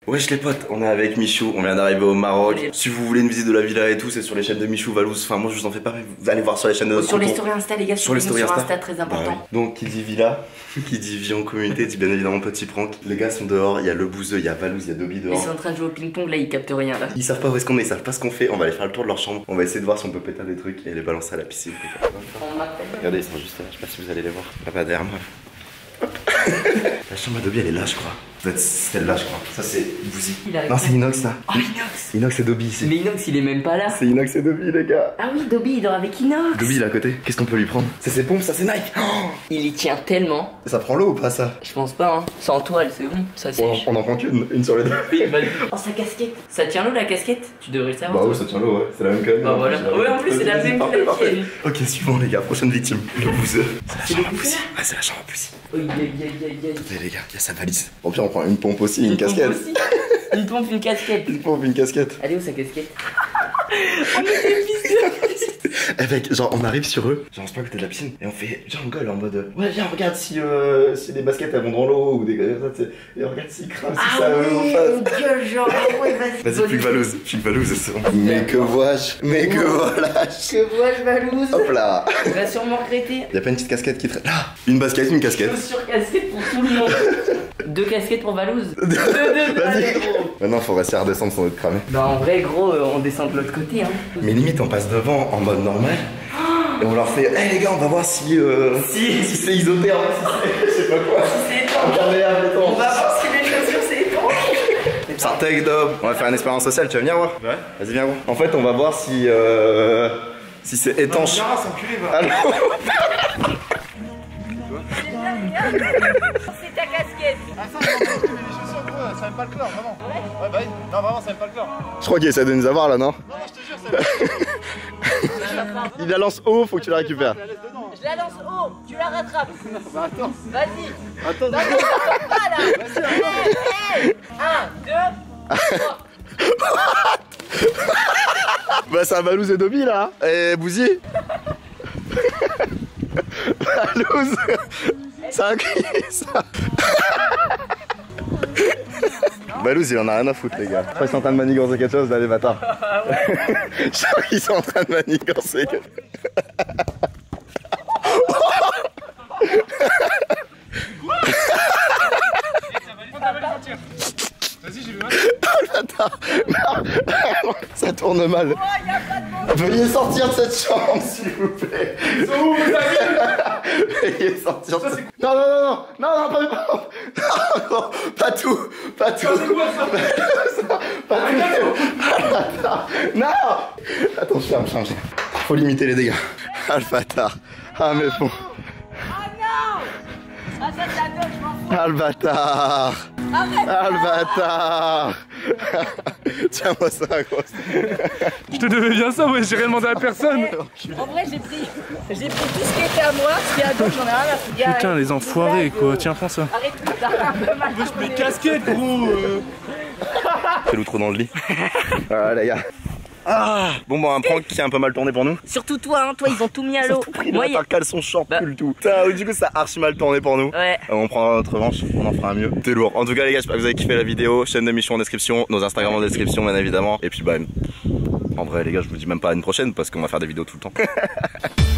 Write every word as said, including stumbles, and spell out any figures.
Wesh les potes, on est avec Michou, on vient d'arriver au Maroc. Si vous voulez une visite de la villa et tout, c'est sur les chaînes de Michou, Valouz. Enfin moi je vous en fais pas, vous allez voir sur les chaînes de notre Sur les tonton. stories Insta les gars, sur les stories Insta. Insta très important. Bah oui. Donc qui dit villa, qui dit vie en communauté, dit bien évidemment petit prank. Les gars sont dehors, il y a le bouseux, il y a Valouz, il y a Dobby dehors. Ils sont en train de jouer au ping-pong là, ils captent rien là. Ils savent pas où est-ce qu'on est, ils savent pas ce qu'on fait. On va aller faire le tour de leur chambre, on va essayer de voir si on peut péter des trucs et les balancer à la piscine. Regardez, ils sont juste là, je sais pas si vous allez les voir. Là-bas derrière moi. La chambre à Dobby elle est là je crois. C'est celle-là je crois. Ça c'est Bouzy. Non c'est Inox là. Oh Inox. Inox et Dobby ici. Mais Inox il est même pas là. C'est Inox et Dobby les gars. Ah oui Dobby il dort avec Inox. Dobby il est à côté. Qu'est-ce qu'on peut lui prendre? C'est ses pompes, ça c'est Nike. Oh il y tient tellement. Ça prend l'eau ou pas ça? Je pense pas hein. Sans toile c'est bon. Ça sèche. On, on en prend qu'une, une sur les deux. Oh sa casquette. Ça tient l'eau la casquette? Tu devrais le savoir. Bah oui ça tient l'eau ouais. C'est la même que. Bah voilà. Ouais en plus c'est la même que la tienne. Ok suivant les gars, prochaine victime. Le bouseux. C'est le Bouzy. Ouais c'est la chambre à Bouzy. Oh aïe aïe aïe aïe aïe. Allez les gars, il y a sa valise. Au pire on prend une pompe aussi, une, une casquette. Aussi. Une pompe, une casquette. Une pompe, une casquette. Allez où sa casquette? On est des fils de... Eh mec, genre on arrive sur eux, genre on se pas à côté de la piscine et on fait genre on gueule en mode ouais viens regarde si euh, si les baskets elles vont dans l'eau ou des gars ça et regarde s'ils crament si ah ça ouais, en face. on gueule genre ah ouais vas-y. Vas-y plus que Valouz, plus que Valouz c'est bon. Mais que vois-je, mais que voilà-je. Que vois-je Valouz? Hop là. Il va sûrement regretter. Y'a pas une petite casquette qui traîne là. Une basket, une casquette. Chaussures casquette pour tout le monde. Deux casquettes pour Valouz. Deux, deux, deux. Allez, gros. Maintenant faut rester à redescendre sans être cramé. Bah en vrai gros on descend de l'autre côté hein. Mais limite on passe devant en mode normal. Et on leur fait, hé hey, les gars, on va voir si, euh, si, si c'est isotherme, si c'est, je sais pas quoi. Si c'est étanche. On va voir si les chaussures c'est étanche. Sartec Dob, on va faire une expérience sociale, tu vas venir voir? Ouais. Vas-y viens voir. En fait on va voir si, euh, si c'est étanche. Non, c'est enculé va. Allô. C'est ta casquette. Ah ça, mais les chaussures gros, ça aime pas le chlore, vraiment. Ouais bah oui, non vraiment ça aime pas le chlore. Je crois qu'il essaie de nous avoir là, non? Non non je te jure ça aime Il la lance haut, faut que tu la récupères. Je la lance haut, tu la rattrapes. Bah attends. Vas-y. Attends, non, non, attends pas là. Vas-y, un, deux, trois. Bah c'est un Valouz et Dobby là. Et Bouzy. Valouz. C'est un cri ça. Valouz il en a rien à foutre les gars. Je crois qu'ils sont en train de manigancer quelque chose là les bâtards. Je crois qu'ils sont en train de manigancer quelque chose. Vas-y j'ai vu un. Ça tourne mal. Veuillez sortir de cette chambre s'il vous plaît. Veuillez sortir de cette... Non non non non non non pas non, non, pas tout pas tout pas tout. Non. Attends je ferme change. Faut limiter les dégâts. Ah le bâtard. Ah mais bon. Oh non. Ah ça c'est la deux, je m'en fous. Ah le bâtard. Arrête. Ah le bâtard. Tiens-moi ça, gros. Je te devais bien ça, ouais, j'ai rien demandé à personne. En vrai, j'ai pris, j'ai pris tout ce qui était à moi, ce qui est à gauche, j'en ai rien à foutre. Putain, les enfoirés quoi, tiens, prends ça. Arrête, t'as un peu mal. Je mets casquette, gros. Fais-le trop dans le lit. Ah, les gars. Ah bon, bah, un prank qui a un peu mal tourné pour nous. Surtout toi, hein, toi, ils ont tout mis à l'eau. Moi, il a un caleçon short, bah... le tout. Ça, du coup, ça a archi mal tourné pour nous. Ouais. Euh, on prendra notre revanche, on en fera un mieux. T'es lourd. En tout cas, les gars, j'espère que vous avez kiffé la vidéo. Chaîne de Michou en description, nos Instagram en description, bien évidemment. Et puis, bah, en vrai, les gars, je vous dis même pas à une prochaine parce qu'on va faire des vidéos tout le temps.